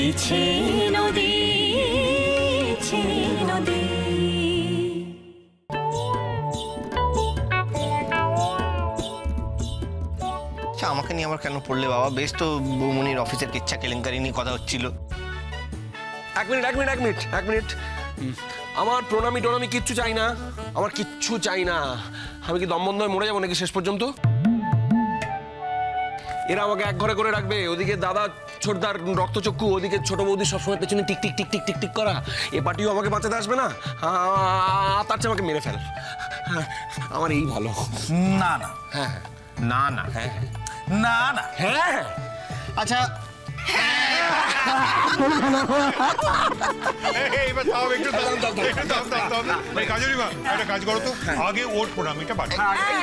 ছে নদী ছে নদী। আমাকে নিয়ে আবার কেন পড়লে বাবা? বেশ তো বৌমনির অফিসের কিচ্ছা কেলেঙ্কারি নিয়ে কথা হচ্ছিল। এক মিনিট। আমার প্রণামী টনামি কিচ্ছু চাই না, আমার কিচ্ছু চাই না। আমি কি দম বন্ধ হয়ে মরে যাবো নাকি শেষ পর্যন্ত? এরা আমাকে এক ঘরে করে রাখবে, ওদিকে দাদা ছোটদার রক্তচক্ষু, ওদিকে ছোট বৌদি সবসময় পেছনে টিক টিক টিক টিক টিক টিক করা। এ পার্টিও আমাকে বাঁচাতে আসবে না, তার চেয়ে আমাকে মেরে ফেল। আমার এই ভালো। না না হ্যাঁ না না হ্যাঁ না না হ্যাঁ আচ্ছা কাজ করো তো, আগে ওর প্রণামীটা বাড়ি।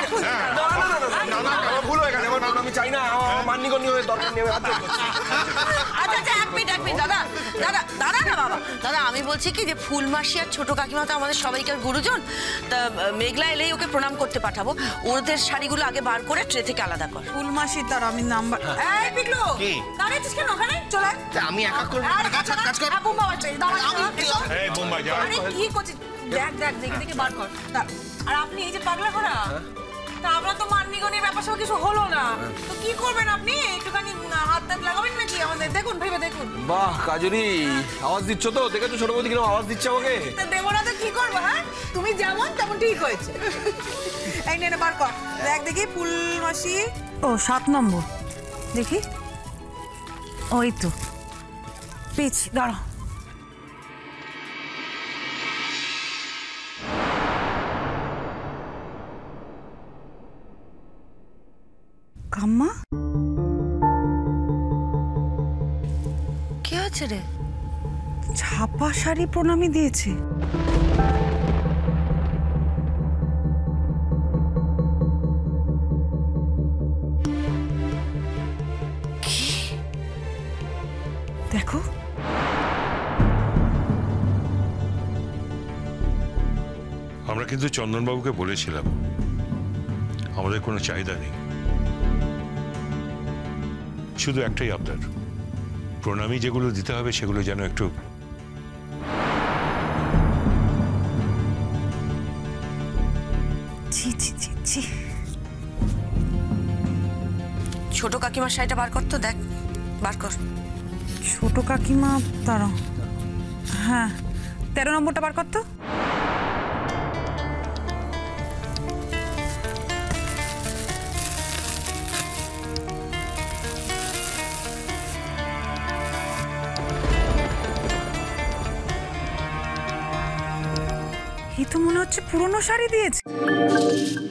ভুল হয়ে গেছে, আমি চাই না মান্যগণ্য হয়ে দরকার নেই। আচ্ছা এক মিনিট দাদা দাদা দাদা না বাবা, দাদা আমি বলছি কি যে ফুলমাসি আর ছোট কাকিমা তো আমাদের সবাইকার গুরুজন, তা মেঘলা এলেই ওকে প্রণাম করতে পাঠাবো। ওদের শাড়িগুলো আগে বার করে ট্রে থেকে আলাদা কর। ফুলমাসির তার আমি নাম্বার। এই পিকলু দাঁড়াচ্ছিস কেন ওখানে? চলে আমি একা করবো। কাজ কর। বোম্বা বাচ্চা দাঁড়া। এই বোম্বাই যা। আরে কি করছিস? দেখ দেখে বার কর। আর আপনি এই যে পাগলা ঘোড়া, তা আমরা তো মান্যগণের ব্যাপার সব কিছু হলো না, তো কি করবেন আপনি? একটুখানি হাত লাগাবেন নাকি আমাদের? দেখুন ভেবে দেখুন। বাহ কাজরি, আওয়াজ দিচ্ছ তো? দেখেছো ছোট বৌদি কিরকম আওয়াজ দিচ্ছে আমাকে? তা দেবো না তো কি করবো? হ্যাঁ তুমি যেমন তেমন ঠিক হয়েছে। এই নে বার কর, দেখ দেখি ফুলমাসি। ও 7 নম্বর দেখি, ওই তো পেয়েছি, দাঁড়া। কাম্মা কি হয়েছে রে? ছাপা শাড়ি প্রণামী দিয়েছে। দেখো আমরা কিন্তু চন্দনবাবুকে বলেছিলাম আমাদের কোনো চাহিদা নেই, শুধু একটাই আবদার, প্রণামী যেগুলো দিতে হবে সেগুলো যেন একটু ছোট কাকিমার শাড়িটা বার কর তো, দেখ বার কর। ছোট কাকিমা তারা, হ্যাঁ 13 নম্বরটা বার কর তো। এই তো মনে হচ্ছে পুরনো শাড়ি দিয়েছে।